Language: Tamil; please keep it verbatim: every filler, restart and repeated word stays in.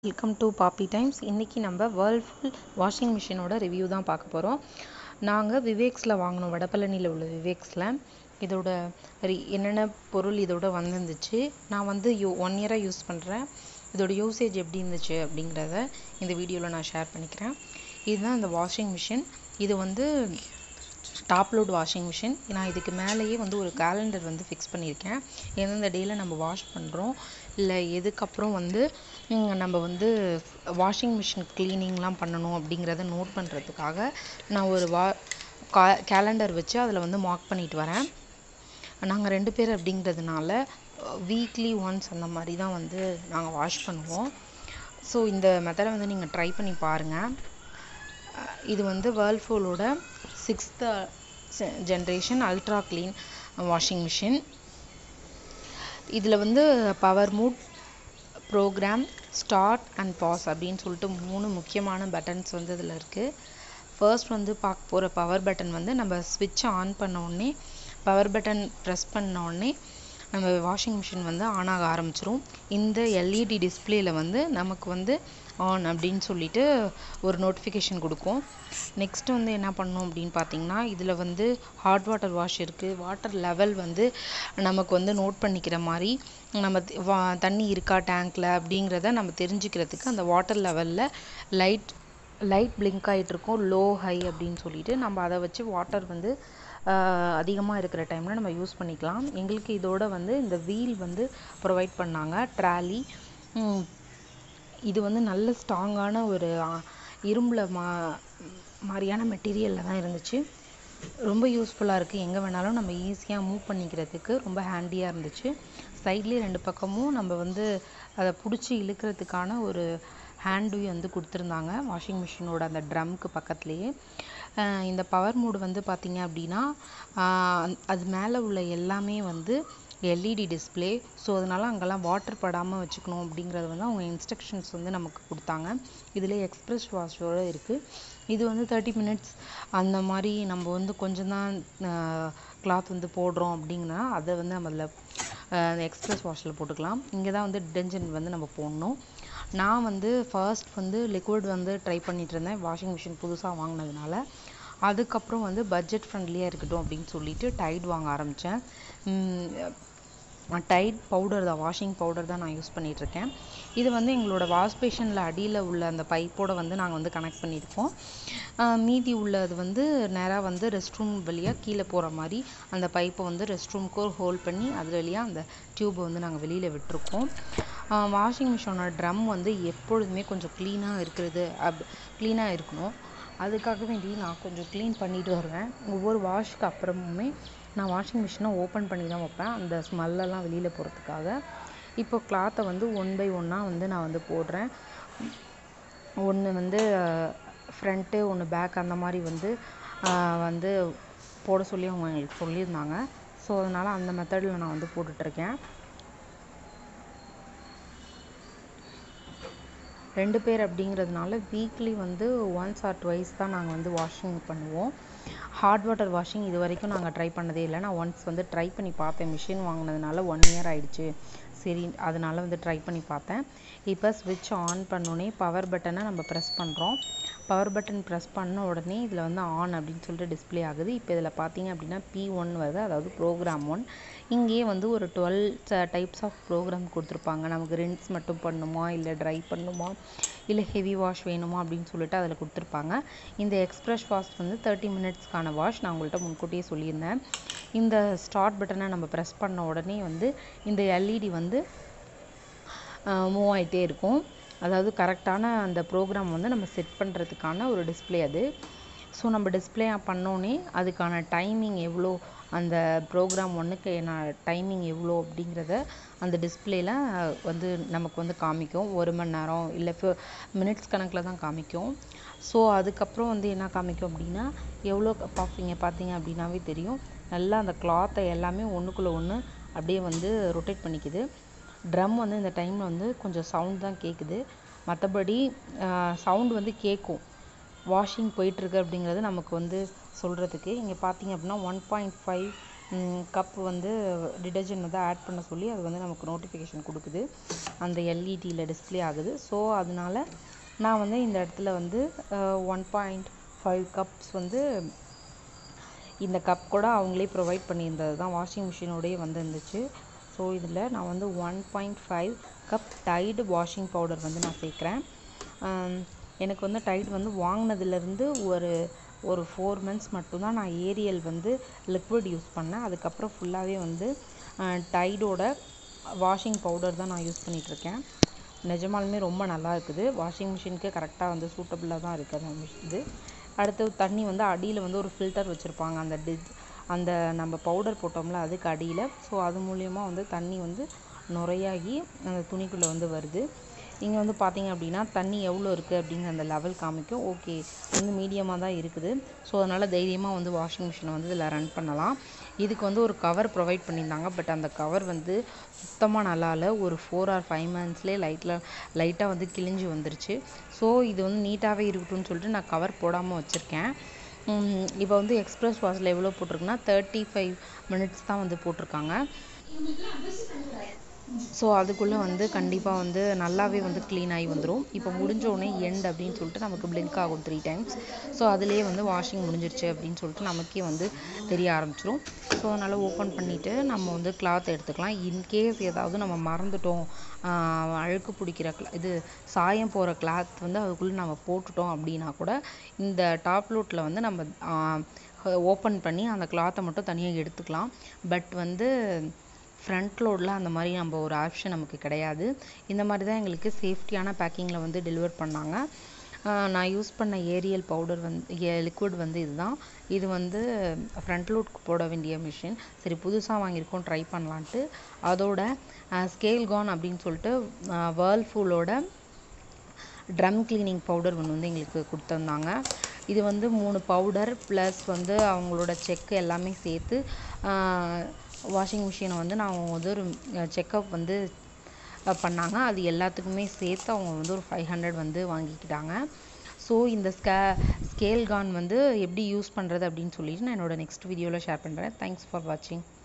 Welcome to poppy times. இன்றைக்கி நம்ம வேர்ல்ஃபுல் வாஷிங் மிஷினோட ரிவ்யூ தான் பார்க்க போகிறோம். நாங்கள் விவேக்ஸில் வாங்கினோம், வடபழனியில் உள்ள விவேக்ஸில். இதோட என்னென்ன பொருள் இதோட வந்துருந்துச்சு, நான் வந்து யூ ஒன் இயராக யூஸ் பண்ணுறேன். இதோட யூசேஜ் எப்படி இருந்துச்சு அப்படிங்கிறத இந்த வீடியோவில் நான் ஷேர் பண்ணிக்கிறேன். இதுதான் இந்த வாஷிங் மிஷின். இது வந்து டாப் லோட் வாஷிங் மிஷின். நான் இதுக்கு மேலேயே வந்து ஒரு கேலண்டர் வந்து ஃபிக்ஸ் பண்ணியிருக்கேன். எந்தெந்த டேயில் நம்ம வாஷ் பண்ணுறோம், இல்லை எதுக்கப்புறம் வந்து நம்ம வந்து வாஷிங் மிஷின் க்ளீனிங்லாம் பண்ணணும் அப்படிங்கிறத நோட் பண்ணுறதுக்காக நான் ஒரு வா கா கேலண்டர் வச்சு அதில் வந்து மார்க் பண்ணிட்டு வரேன். நாங்கள் ரெண்டு பேர் அப்படிங்கிறதுனால வீக்லி ஒன்ஸ் அந்த மாதிரி தான் வந்து நாங்கள் வாஷ் பண்ணுவோம். ஸோ இந்த மெத்தடை வந்து நீங்கள் ட்ரை பண்ணி பாருங்கள். இது வந்து வேர்ல்ஃபூலோட sixth generation ultra clean washing machine. இதில் வந்து power mode, program, start and pause அப்படின்னு சொல்லிட்டு மூணு முக்கியமான பட்டன்ஸ் வந்து இதில் இருக்குது. ஃபர்ஸ்ட் வந்து பார்க்க போகிற பவர் பட்டன் வந்து நம்ம ஸ்விட்சை ஆன் பண்ண உடனே, பவர் பட்டன் ப்ரெஸ் பண்ண உடனே நம்ம வாஷிங் மிஷின் வந்து ஆன் ஆக ஆரம்பிச்சிரும். இந்த எல்இடி டிஸ்பிளேயில் வந்து நமக்கு வந்து ஆன் அப்படின்னு சொல்லிட்டு ஒரு நோட்டிஃபிகேஷன் கொடுக்கும். நெக்ஸ்ட் வந்து என்ன பண்ணணும் அப்படின்னு பார்த்தீங்கன்னா, இதில் வந்து ஹாட் வாட்டர் வாஷ் இருக்குது. வாட்டர் லெவல் வந்து நமக்கு வந்து நோட் பண்ணிக்கிற மாதிரி, நம்ம வா தண்ணி இருக்கா டேங்க்கில் அப்படிங்கிறத நம்ம தெரிஞ்சுக்கிறதுக்கு அந்த வாட்டர் லெவலில் லைட் லைட் பிளிங்க் ஆகிட்ருக்கும், லோ ஹை அப்படின்னு சொல்லிட்டு நம்ம அதை வச்சு வாட்டர் வந்து அதிகமாக இருக்கிற டைமில் நம்ம யூஸ் பண்ணிக்கலாம். எங்களுக்கு இதோட வந்து இந்த வீல் வந்து ப்ரொவைட் பண்ணாங்க, ட்ராலி. இது வந்து நல்ல ஸ்ட்ராங்கான ஒரு இரும்பில் மா மாதிரியான மெட்டீரியலில் தான் இருந்துச்சு. ரொம்ப யூஸ்ஃபுல்லாக இருக்குது. எங்கே வேணாலும் நம்ம ஈஸியாக மூவ் பண்ணிக்கிறதுக்கு ரொம்ப ஹேண்டியாக இருந்துச்சு. சைட்லேயே ரெண்டு பக்கமும் நம்ம வந்து அதை பிடிச்சி இழுக்கிறதுக்கான ஒரு ஹேண்டு வந்து கொடுத்துருந்தாங்க வாஷிங் மிஷினோட அந்த ட்ரம்க்கு பக்கத்துலேயே. இந்த பவர் மூடு வந்து பார்த்திங்க அப்படின்னா, அது மேலே உள்ள எல்லாமே வந்து எல்இடி டிஸ்பிளே. ஸோ அதனால் அங்கெல்லாம் வாட்டர் படாமல் வச்சுக்கணும் அப்படிங்கிறது வந்து அவங்க இன்ஸ்ட்ரக்ஷன்ஸ் வந்து நமக்கு கொடுத்தாங்க. இதில் எக்ஸ்ப்ரெஸ் வாஷோடு இருக்குது. இது வந்து தேர்ட்டி மினிட்ஸ் அந்த மாதிரி நம்ம வந்து கொஞ்சம் தான் கிளாத் வந்து போடுறோம் அப்படிங்கன்னா அதை வந்து நம்ம அதில் எக்ஸ்ப்ரெஸ் வாஷில் போட்டுக்கலாம். இங்கே தான் வந்து டிடர்ஜென்ட் வந்து நம்ம போடணும். நான் வந்து ஃபர்ஸ்ட் வந்து லிக்விட் வந்து ட்ரை பண்ணிகிட்டு இருந்தேன், வாஷிங் மிஷின் புதுசாக வாங்கினதுனால. அதுக்கப்புறம் வந்து பட்ஜெட் ஃப்ரெண்ட்லியாக இருக்கட்டும் அப்படின்னு சொல்லிட்டு டைட் வாங்க ஆரம்பித்தேன். டைட் பவுடர் தான், வாஷிங் பவுடர் தான் நான் யூஸ் பண்ணிகிட்ருக்கேன். இது வந்து எங்களோட வாஷ் பேஷனில் அடியில் உள்ள அந்த பைப்போடு வந்து நாங்கள் வந்து கனெக்ட் பண்ணியிருக்கோம். மீதி உள்ளது வந்து நேராக வந்து ரெஸ்ட் ரூம் வழியாக கீழே போகிற மாதிரி அந்த பைப்பை வந்து ரெஸ்ட் ரூமுக்கு ஹோல்ட் பண்ணி அது வழியாக அந்த டியூப்பை வந்து நாங்கள் வெளியில் விட்டுருக்கோம். வாஷிங் மிஷினோட ட்ரம் வந்து எப்பொழுதுமே கொஞ்சம் க்ளீனாக இருக்கிறது அப் க்ளீனாக இருக்கணும். அதுக்காக வேண்டி நான் கொஞ்சம் க்ளீன் பண்ணிட்டு வருவேன். ஒவ்வொரு வாஷ்க்கு அப்புறமுமே நான் வாஷிங் மிஷினை ஓப்பன் பண்ணி தான் வைப்பேன், அந்த ஸ்மெல்லெல்லாம் வெளியில் போகிறதுக்காக. இப்போ கிளாத்தை வந்து ஒன் பை ஒன்னாக வந்து நான் வந்து போடுறேன். ஒன்று வந்து ஃப்ரண்ட்டு, ஒன்று பேக், அந்த மாதிரி வந்து வந்து போட சொல்லி அவங்க எங்களுக்கு சொல்லியிருந்தாங்க. ஸோ அதனால் அந்த மெத்தடில் நான் வந்து போட்டுட்ருக்கேன். ரெண்டு பேர் அப்படிங்கிறதுனால வீக்லி வந்து ஒன்ஸ் ஆர் ட்வைஸ் தான் நாங்கள் வந்து வாஷிங் பண்ணுவோம். ஹாட் வாட்டர் வாஷிங் இது வரைக்கும் நாங்கள் ட்ரை பண்ணதே இல்லை. நான் ஒன்ஸ் வந்து ட்ரை பண்ணி பார்த்தேன், மிஷின் வாங்கினதுனால ஒன் இயர் ஆகிடுச்சு, சரி அதனால் வந்து ட்ரை பண்ணி பார்த்தேன். இப்போ ஸ்விட்ச் ஆன் பண்ணோடனே பவர் பட்டனை நம்ம ப்ரெஸ் பண்ணுறோம். பவர் பட்டன் ப்ரெஸ் பண்ண உடனே இதில் வந்து ஆன் அப்படின்னு சொல்லிட்டு டிஸ்பிளே ஆகுது. இப்போ இதில் பார்த்தீங்க அப்படின்னா பி ஒன் வருது, அதாவது ப்ரோக்ராம் ஒன். இங்கேயே வந்து ஒரு டுவெல் டைப்ஸ் ஆஃப் ப்ரோக்ராம் கொடுத்துருப்பாங்க. நமக்கு ரின்ஸ் மட்டும் பண்ணணுமா, இல்லை ட்ரை பண்ணணுமா, இல்லை ஹெவி வாஷ் வேணுமா அப்படின்னு சொல்லிட்டு அதில் கொடுத்துருப்பாங்க. இந்த எக்ஸ்ப்ரெஸ் வாஷ் வந்து தேர்ட்டி மினிட்ஸ்க்கான வாஷ் நான் உங்கள்கிட்ட முன்கூட்டியே சொல்லியிருந்தேன். இந்த ஸ்டார்ட் பட்டனை நம்ம ப்ரெஸ் பண்ண உடனே வந்து இந்த எல்இடி வந்து மூவ் ஆகிட்டே இருக்கும். அதாவது கரெக்டான அந்த ப்ரோக்ராம் வந்து நம்ம செட் பண்ணுறதுக்கான ஒரு டிஸ்பிளே அது. ஸோ நம்ம டிஸ்பிளே பண்ணோன்னே அதுக்கான டைமிங் எவ்வளோ, அந்த ப்ரோக்ராம் ஒன்றுக்கு என்ன டைமிங் எவ்வளோ அப்படிங்கிறத அந்த டிஸ்பிளேயில் வந்து நமக்கு வந்து காமிக்கும். ஒரு மணி நேரம் இல்லை மினிட்ஸ் கணக்கில் தான் காமிக்கும். ஸோ அதுக்கப்புறம் வந்து என்ன காமிக்கும் அப்படின்னா, எவ்வளோ பார்ப்பீங்க பார்த்தீங்க அப்படின்னாவே தெரியும். நல்லா அந்த கிளாத்தை எல்லாமே ஒன்றுக்குள்ளே ஒன்று அப்படியே வந்து ரொட்டேட் பண்ணிக்குது. ட்ரம் வந்து இந்த டைமில் வந்து கொஞ்சம் சவுண்ட் தான் கேட்குது, மற்றபடி சவுண்டு வந்து கேட்கும். வாஷிங் போயிட்டுருக்கு அப்படிங்கிறது நமக்கு வந்து சொல்கிறதுக்கு. இங்கே பார்த்தீங்க அப்படின்னா ஒன் பாயிண்ட் ஃபைவ் கப் வந்து டிடர்ஜென்ட் வந்து ஆட் பண்ண சொல்லி அது வந்து நமக்கு நோட்டிஃபிகேஷன் கொடுக்குது, அந்த எல்இடியில் டிஸ்பிளே ஆகுது. ஸோ அதனால நான் வந்து இந்த இடத்துல வந்து ஒன் பாயிண்ட் ஃபைவ் கப்ஸ் வந்து இந்த கப் கூட அவங்களே ப்ரொவைட் பண்ணியிருந்தது தான், வாஷிங் மிஷினோடய வந்து இருந்துச்சு. ஸோ இதில் நான் வந்து one point five cup Tide washing powder வந்து நான் சேர்க்குறேன். எனக்கு வந்து டைடு வந்து வாங்கினதுலேருந்து ஒரு ஒரு ஃபோர் மந்த்ஸ் மட்டும்தான் நான் ஏரியல் வந்து லிக்விட் யூஸ் பண்ணேன். அதுக்கப்புறம் ஃபுல்லாகவே வந்து டைடோட வாஷிங் பவுடர் தான் நான் யூஸ் பண்ணிகிட்ருக்கேன். நிஜமாலுமே ரொம்ப நல்லா இருக்குது, வாஷிங் மிஷினுக்கு கரெக்டாக வந்து சூட்டபுளாக தான் இருக்குது அந்த இது. அடுத்து தண்ணி வந்து அடியில் வந்து ஒரு ஃபில்டர் வச்சுருப்பாங்க, அந்த டி அந்த நம்ம பவுடர் போட்டோம்ல அதுக்கு அடியில். ஸோ அது மூலயமா வந்து தண்ணி வந்து நுரையாகி அந்த துணிக்குள்ளே வந்து வருது. இங்கே வந்து பார்த்திங்க அப்படின்னா தண்ணி எவ்வளோ இருக்குது அப்படிங்கிற அந்த லெவல் காமிக்கும். ஓகே வந்து மீடியமாக தான் இருக்குது. ஸோ அதனால் தைரியமாக வந்து வாஷிங் மிஷினை வந்து இதில் ரன் பண்ணலாம். இதுக்கு வந்து ஒரு கவர் ப்ரொவைட் பண்ணியிருந்தாங்க, பட் அந்த கவர் வந்து சுத்தமாக நல்லா இல்லை. ஒரு ஃபோர் ஆர் ஃபைவ் மந்த்ஸ்லேயே லைட்டில் லைட்டாக வந்து கிழிஞ்சு வந்துருச்சு. ஸோ இது வந்து நீட்டாகவே இருக்கட்டும்னு சொல்லிட்டு நான் கவர் போடாமல் வச்சுருக்கேன். இப்போ வந்து எக்ஸ்ப்ரெஸ் வாஷில் எவ்வளோ போட்டிருக்குன்னா தேர்ட்டி ஃபைவ் மினிட்ஸ் தான் வந்து போட்டிருக்காங்க. ஸோ அதுக்குள்ளே வந்து கண்டிப்பாக வந்து நல்லாவே வந்து க்ளீன் ஆகி வந்துடும். இப்போ முடிஞ்சோடனே எண்ட் அப்படின்னு சொல்லிட்டு நமக்கு பிளிங்க் ஆகும் த்ரீ டைம்ஸ். ஸோ அதுலேயே வந்து வாஷிங் முடிஞ்சிருச்சு அப்படின்னு சொல்லிட்டு நமக்கே வந்து தெரிய ஆரம்பிச்சிடும். ஸோ அதனால் ஓப்பன் பண்ணிவிட்டு நம்ம வந்து கிளாத் எடுத்துக்கலாம். இன்கேஸ் ஏதாவது நம்ம மறந்துட்டோம், அழுக்கு பிடிக்கிற கிளா இது சாயம் போகிற கிளாத் வந்து அதுக்குள்ளே நம்ம போட்டுட்டோம் அப்படின்னா கூட இந்த டாப் லோட்டில் வந்து நம்ம ஓப்பன் பண்ணி அந்த கிளாத்தை மட்டும் தனியாக எடுத்துக்கலாம். பட் வந்து ஃப்ரண்ட் லோடில் அந்த மாதிரி நம்ம ஒரு ஆப்ஷன் நமக்கு கிடையாது. இந்த மாதிரி தான் எங்களுக்கு சேஃப்டியான பேக்கிங்கில் வந்து டெலிவர் பண்ணாங்க. நான் யூஸ் பண்ண ஏரியல் பவுடர் வந்து லிக்விட் வந்து இதுதான். இது வந்து ஃப்ரண்ட் லோட்க்கு போட வேண்டிய மிஷின். சரி புதுசாக வாங்கியிருக்கோம் ட்ரை பண்ணலான்ட்டு அதோட ஸ்கேல் கான் அப்படின்னு சொல்லிட்டு வேர்ல்ஃபூலோட ட்ரம் கிளீனிங் பவுடர் ஒன்று வந்து எங்களுக்கு கொடுத்துருந்தாங்க. இது வந்து மூணு பவுடர் ப்ளஸ் வந்து அவங்களோட செக்கு எல்லாமே சேர்த்து வாஷிங் மிஷினை வந்து நான் வந்து ஒரு செக்கப் வந்து பண்ணாங்க. அது எல்லாத்துக்குமே சேர்த்து அவங்க வந்து ஒரு ஃபைவ் ஹண்ட்ரட் வந்து வாங்கிக்கிட்டாங்க. ஸோ இந்த ஸ்கே ஸ்கேல் கான் வந்து எப்படி யூஸ் பண்ணுறது அப்படின்னு சொல்லிட்டு நான் என்னோடய நெக்ஸ்ட் வீடியோவில் ஷேர் பண்ணுறேன். தேங்க்ஸ் ஃபார் வாட்சிங்.